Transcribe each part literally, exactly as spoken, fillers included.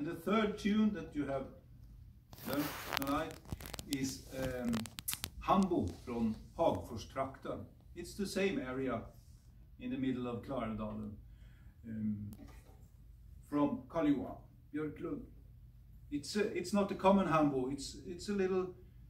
And the third tune that you have learned tonight is um, Hambo from Hagforstrakten. It's the same area in the middle of Klarälvdalen, um, from Carl-Johan Björklund. It's a, it's not a common Hambo. It's it's a little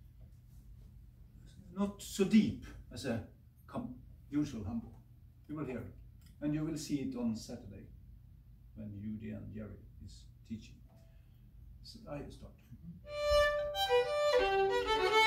not so deep as a usual Hambo. You will hear it, and you will see it on Saturday when Judy and Jerry is teaching. So I start.